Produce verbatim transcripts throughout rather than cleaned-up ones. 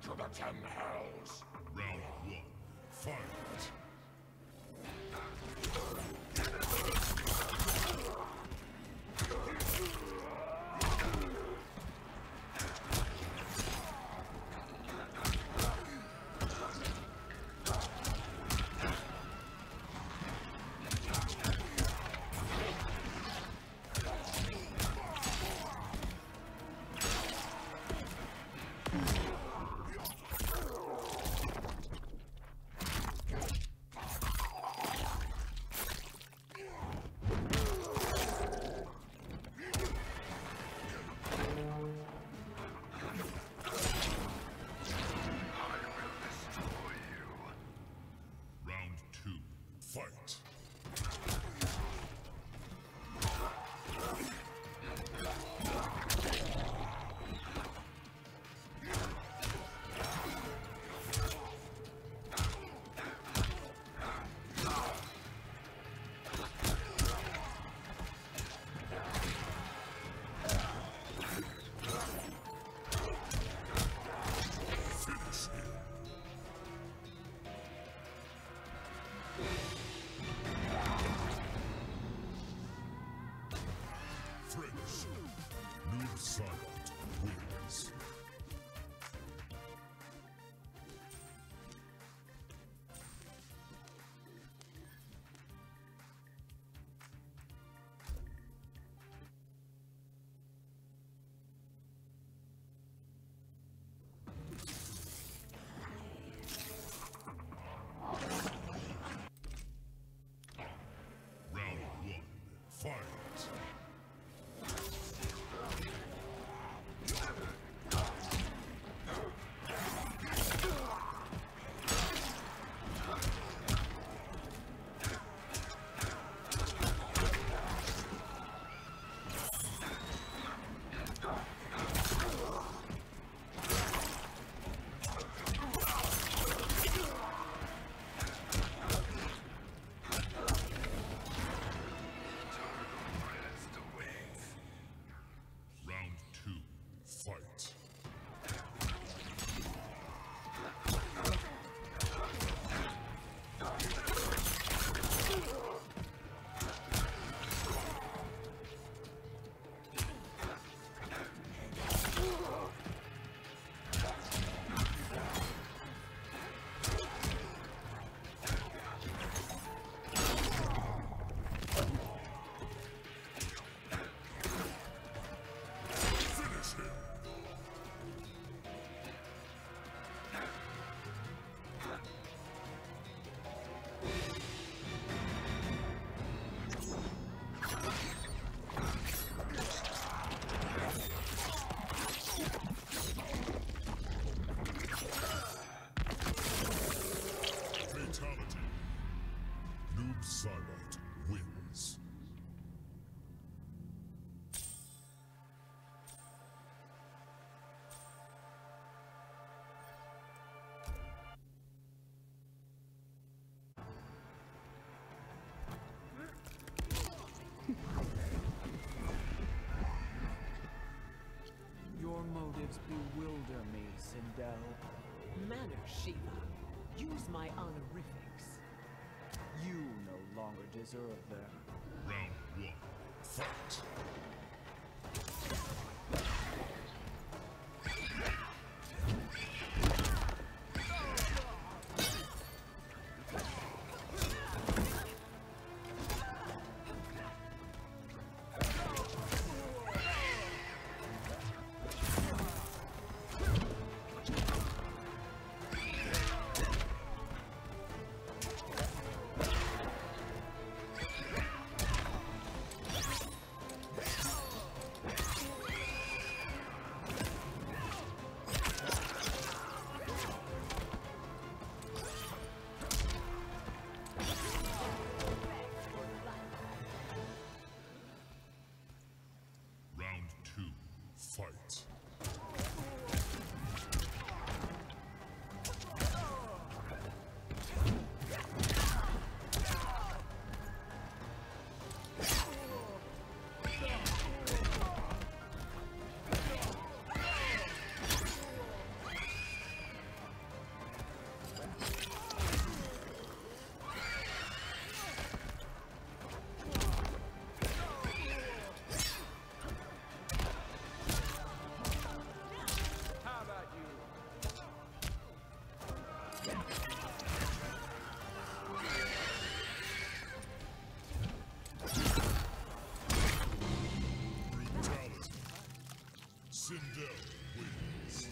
to the ten hells. Round one, fight! Fight! French, Noob Saibot wins. Round one, fight! Round two, fight! Fatality. Noob Saibot wins. Your motives bewilder me, Sindel. Manner, Shiva. Use my honorifics. You no longer deserve them. Round one, fight! Sindel wins.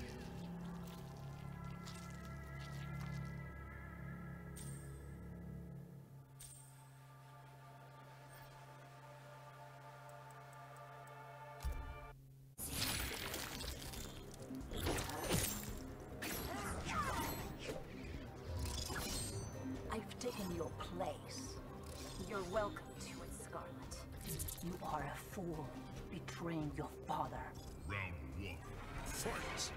I've taken your place. You're welcome to it, Scarlet. You are a fool, betraying your father. Round one, fight!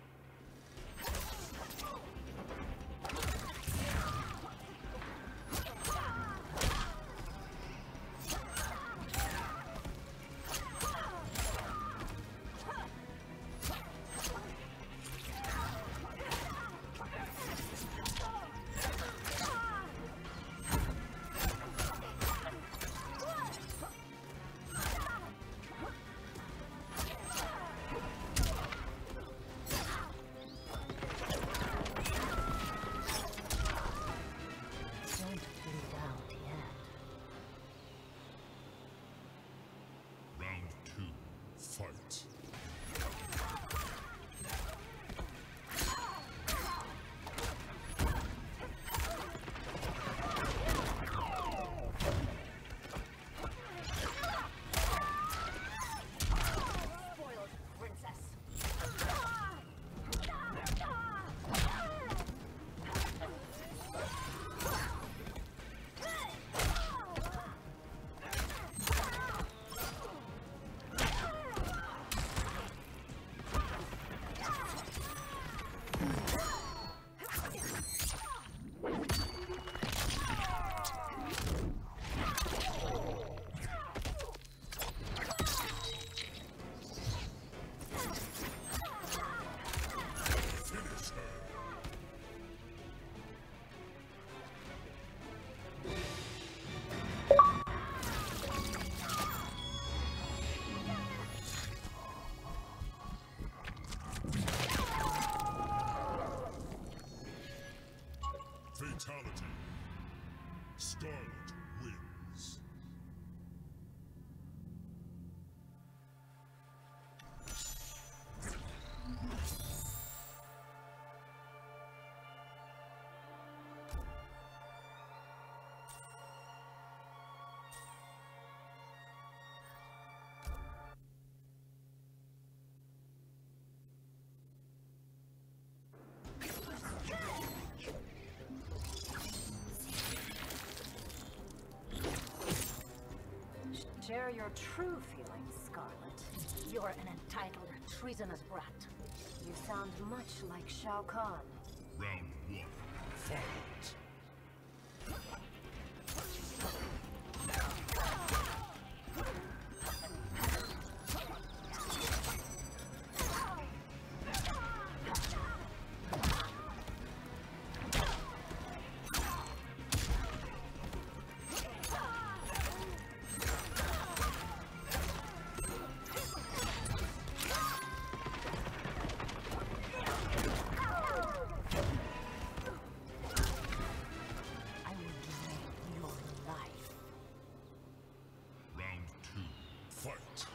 Round two, fight! Spoiled princess. Finish her! Fatality. Scarlet wins. Share your true feelings, Scarlet. You're an entitled, treasonous brat. You sound much like Shao Kahn. Round one, fight! I will drain your life. Round two, fight!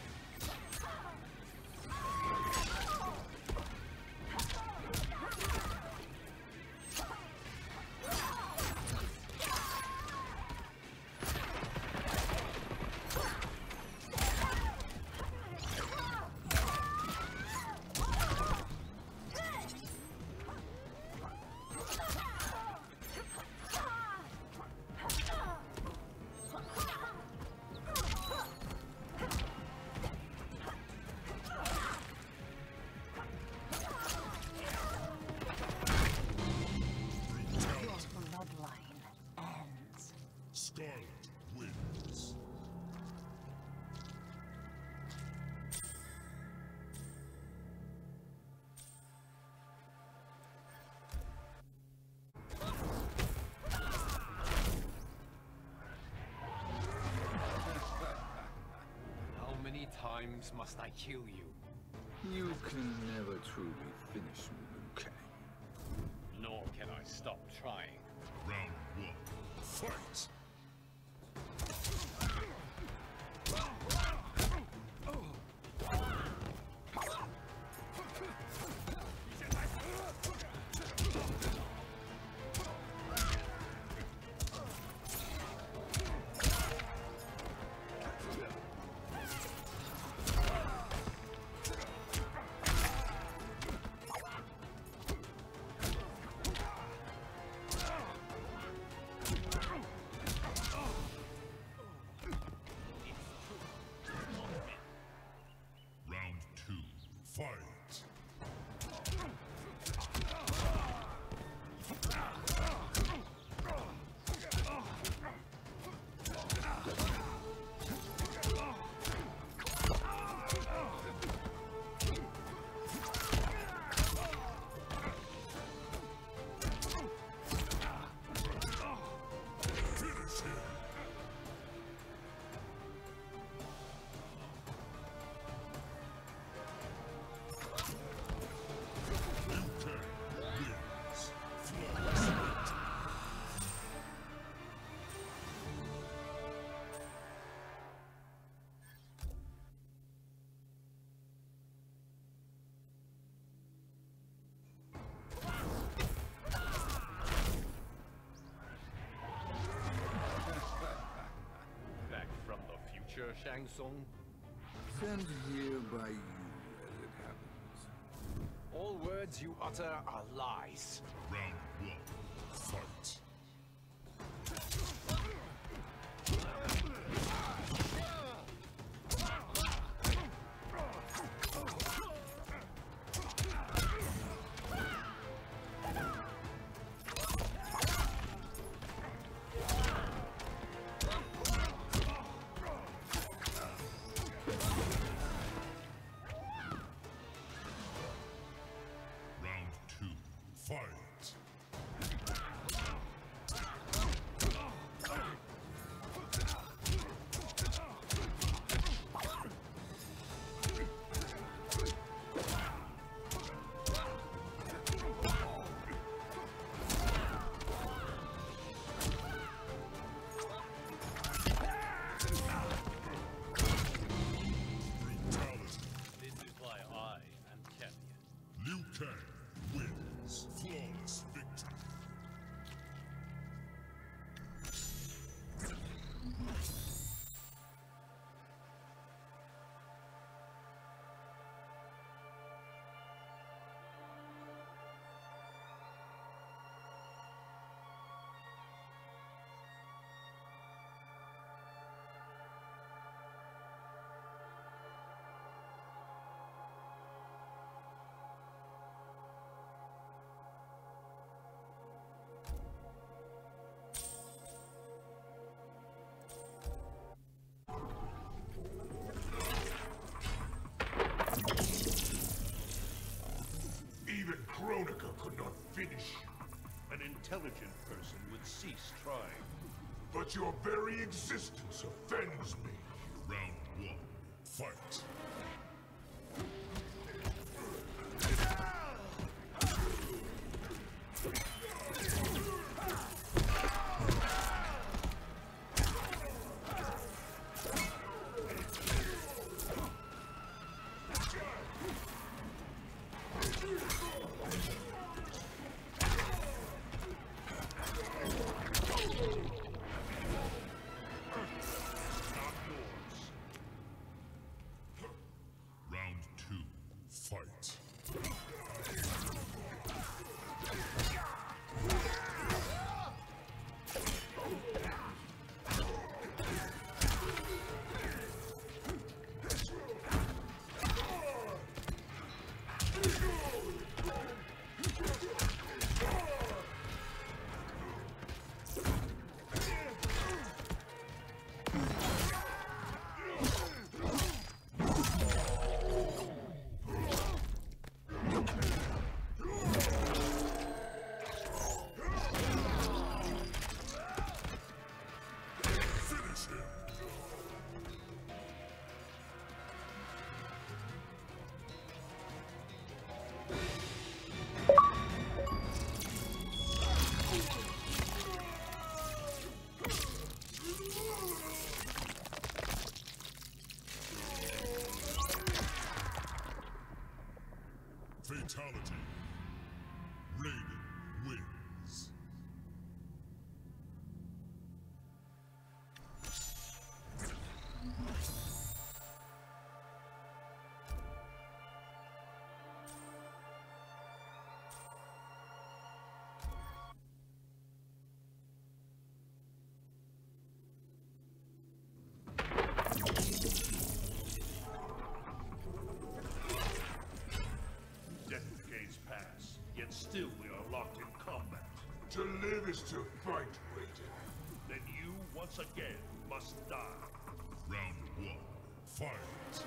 Your bloodline ends. Scarlet wins. How many times must I kill you? You can never truly finish me, Liu Kang. Nor can I stop trying. Round one, fight! Master Shang Tsung. Sent here by you, as it happens. All words you utter are lies. Round one, fight. Round two, fight. Brutality. This is why I am champion. Liu Kang wins. Flawless victory. Even Kronika could not finish you. An intelligent person would cease trying. But your very existence offends me. Round one, fight. Not yours. Round two, fight. Finish him. Fatality. Raiden wins. Decades pass, yet still we are locked in combat. To live is to fight, Raiden. Then you, once again, must die. Round one, fight.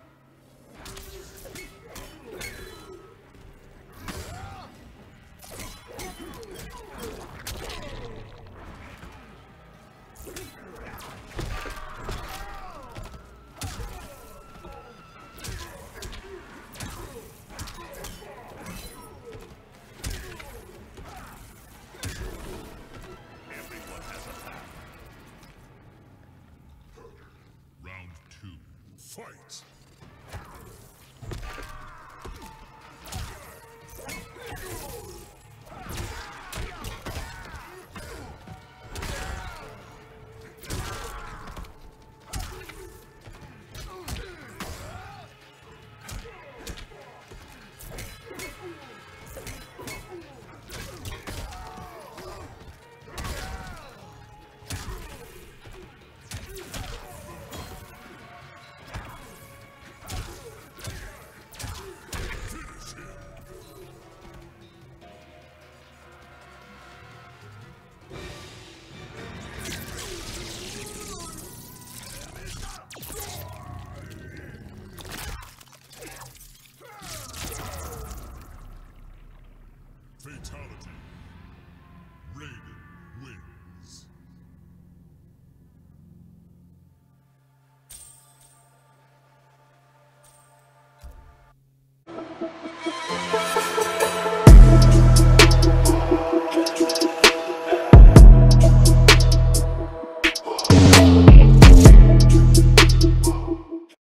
Everyone has a path. Round two, fight. Fatality. Raiden wins.